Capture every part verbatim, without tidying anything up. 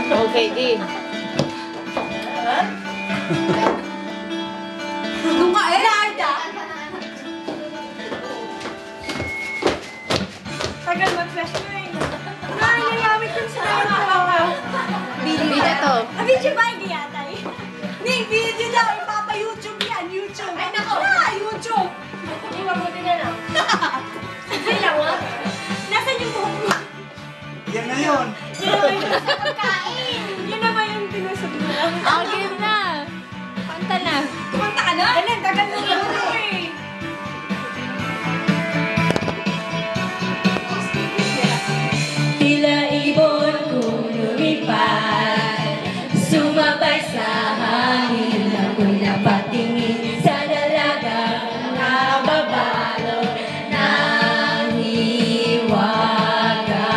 Okay, di. Nung ka eh! Narda! Tagal mag-flash mo eh. Ay, nagamit ko sa narda. Video to. Ah, video ba? Hindi yata eh. Hindi, video daw. Ipapa-YouTube yan. YouTube. Ay, nako. Ah, YouTube. Hindi, mabuti na lang. Sige lang, ha? Nasaan yung buhok mo? Yan na yun. Yan naman yung sa pagkain. Yan naman yung tinusog mo lang. Oh, game na. Kanta na. Kumanta ka na? Ano, tagal na lang eh. Tila ibon kong lumipad, sumabay sa hangin. Ako'y napatingin sa dalagang nababalo ng hiwaga.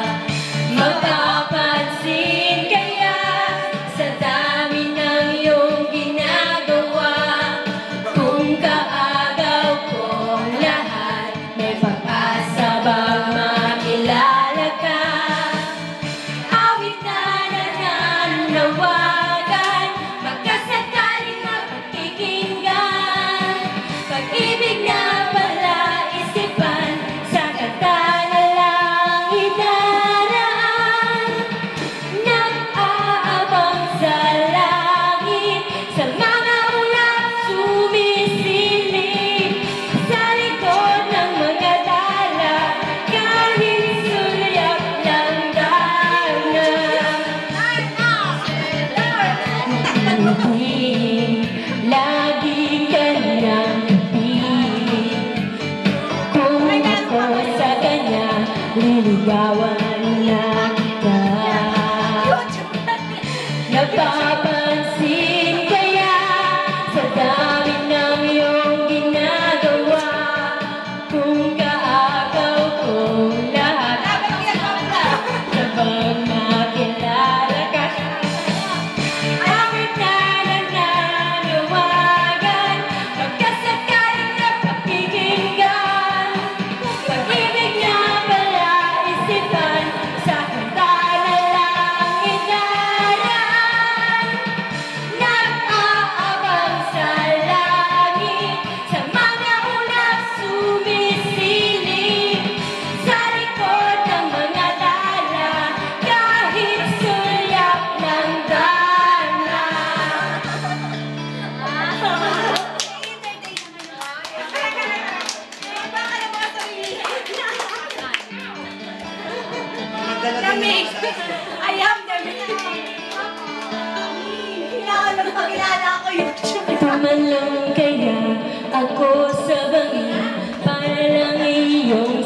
Mapapansin kaya sa dami ng iyong ginagawa, kung kaagaw kong lahat, may pag-asa bang makilala ka? Awit na nananawagan, magkasakaling mapakikinggan, pag-ibig na palaisipan, sa kanta na lang idaraan. Nag-aabang sa langit, sa mga ulap sumisilip, sa likod ng mga dala, kahit sulyap ng dana. Lagi ka nang pilit, kung ako sa kanya, liligawan na kita. Napapansin kaya sa dami ng iyong ginagawa, kung kaagaw kong lahat, sabang makilala ka. Awit na nananawagan, magkasakaling napakikinggan, pag-ibig na palaisipan, sa kanta na lang idaraan. Nag-aabang sa langit, sa mga ulap sumisilip, sa likod ng mga dala, kahit sulyap ng dana. Lamig! I am lamig! Kailangan lang pagkilala ako YouTube. Tumalong kaya ako sa bangin, para lang iyong